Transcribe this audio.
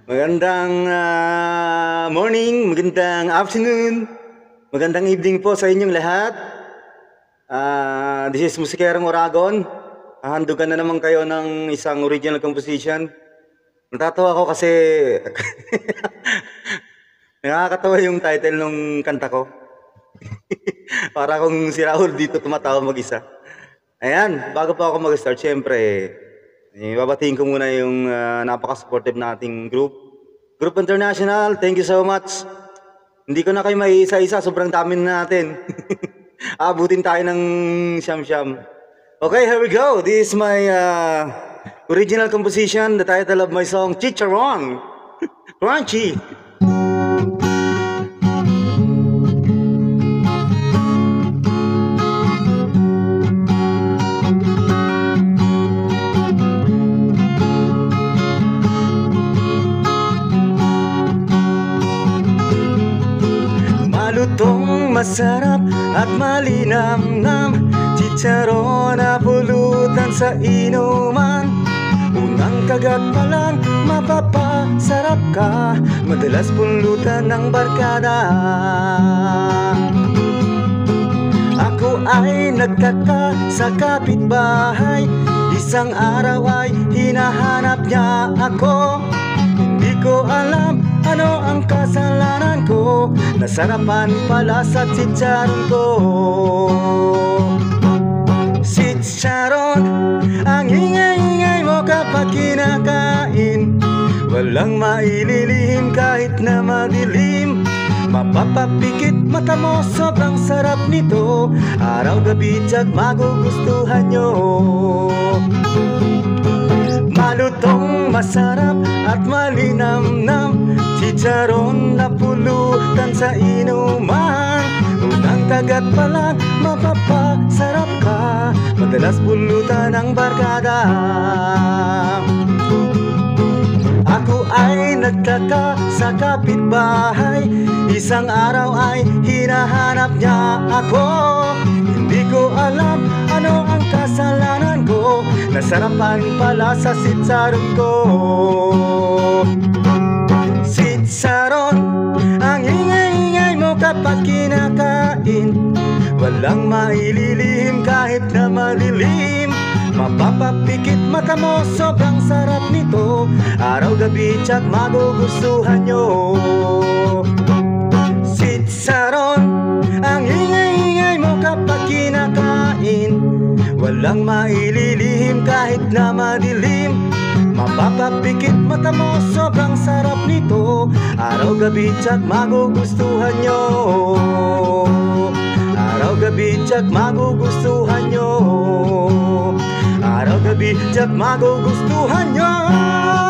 Magandang morning, magandang afternoon, magandang evening po sa inyong lahat. This is Musikero Moragon. Hahandugan na naman kayo ng isang original composition. Natatawa ako kasi nakakatawa yung title ng kanta ko. Para akong si Raul dito tumatawa mag-isa. Ayan, bago pa ako mag-start, syempre, babatiin ko muna yung napaka-supportive nating group. Group International, thank you so much. Hindi ko na kayo may isa-isa, sobrang dami na natin. Abutin tayo ng siyam-siyam. Okay, here we go. This is my original composition, the title of my song, Chicharon. Crunchy. Malutong, masarap at malinamnam, chicharon na pulutan sa inuman. Unang kagat pa lang, mapapasarap ka, madalas pulutan ng barkada. Ako ay nagtaka sa kapitbahay, isang araw ay hinahanap niya ako. Hindi ko alam ano ang kasalanan ko, nasarapan pala sa chicharon ko. Chicharon, ang ingay-ingay mo kapag kinakain, walang maililihim kahit na madilim. Mapapapikit mata mo, sobrang sarap nito, araw-gabi tiyag magugustuhan nyo. Malutong, masarap at malinamnam, chicharon na pulutan sa inuman. Unang kagat pa lang, mapapasarap ka, madalas pulutan ng barkada. Ako ay nagtaka sa kapitbahay, isang araw ay hinahanap niya ako. Hindi ko alam ano ang kasalanan ko, nasarapan pala sa chicharon ko. Chicharon, ang ingay-ingay mo kapag kinakain, walang maililihim kahit na madilim. Mapapapikit mata mo, sobrang sarap nito, araw-gabi tiyag magugustuhan nyo. Chicharon, ang ingay-ingay mo kapag kinakain, walang maililihim kahit na madilim. Mapapapikit mata mo, sobrang sarap nito, araw-gabi tiyag magugustuhan nyo. Araw-gabi tiyag magugustuhan nyo, araw-gabi tiyag magugustuhan nyo.